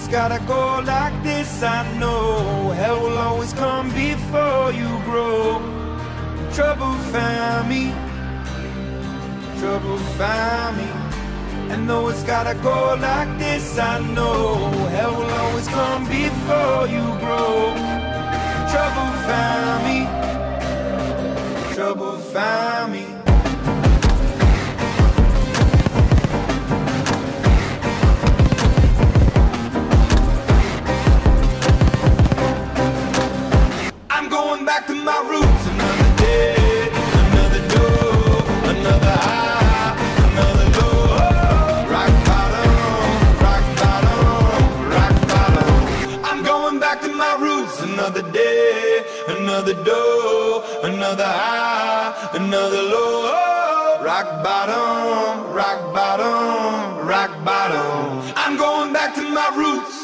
gotta go like this. I know hell will always come before you grow. Trouble found me, trouble found me. And though it's gotta go like this, I know hell will always come before you grow. Trouble found me, trouble found me. I'm going back to my roots. Another day, another door, another high, another low. Rock bottom, rock bottom, rock bottom. I'm going back to my roots. Another day, another door, another high, another low. Rock bottom, rock bottom, rock bottom. I'm going back to my roots.